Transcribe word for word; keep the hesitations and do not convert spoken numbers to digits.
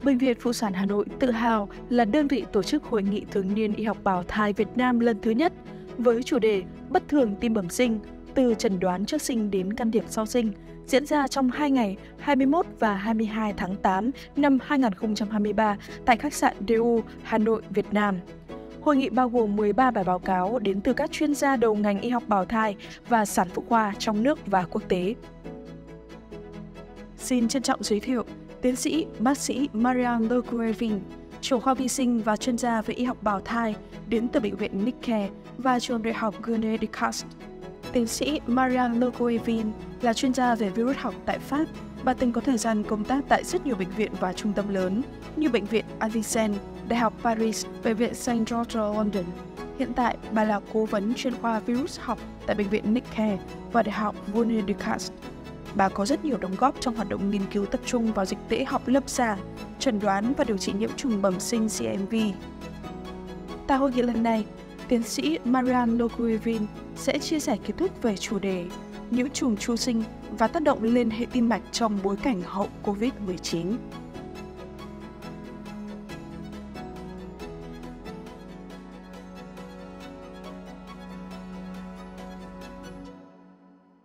Bệnh viện Phụ sản Hà Nội tự hào là đơn vị tổ chức Hội nghị thường niên y học bào thai Việt Nam lần thứ nhất với chủ đề Bất thường tim bẩm sinh, từ chẩn đoán trước sinh đến can thiệp sau sinh, diễn ra trong hai ngày hai mươi mốt và hai mươi hai tháng tám năm hai nghìn không trăm hai mươi ba tại khách sạn đê u Hà Nội, Việt Nam. Hội nghị bao gồm mười ba bài báo cáo đến từ các chuyên gia đầu ngành y học bào thai và sản phụ khoa trong nước và quốc tế. Xin trân trọng giới thiệu tiến sĩ bác sĩ Marianne Leguevin, trưởng khoa vi sinh và chuyên gia về y học bào thai đến từ bệnh viện Nickel và trường đại học René Descartes. Tiến sĩ Marianne Leguevin là chuyên gia về virus học tại Pháp. Bà từng có thời gian công tác tại rất nhiều bệnh viện và trung tâm lớn như Bệnh viện Avicenne, Đại học Paris, Bệnh viện Saint George London. Hiện tại, bà là cố vấn chuyên khoa virus học tại Bệnh viện Nickel và Đại học René Descartes. Bà có rất nhiều đóng góp trong hoạt động nghiên cứu tập trung vào dịch tễ học lâm sàng, chẩn đoán và điều trị nhiễm trùng bẩm sinh xê em vê. Tại hội nghị lần này, tiến sĩ Marianne Leguevin sẽ chia sẻ kiến thức về chủ đề nhiễm trùng chu sinh và tác động lên hệ tim mạch trong bối cảnh hậu Covid mười chín.